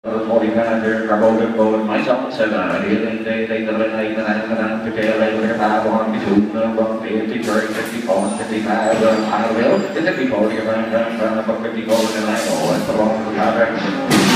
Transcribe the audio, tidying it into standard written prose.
45 naar boven mijzelf zijn they vertellen even naar one between 150 50 pounds 55 I will in the people you run 50 goals and I know and for long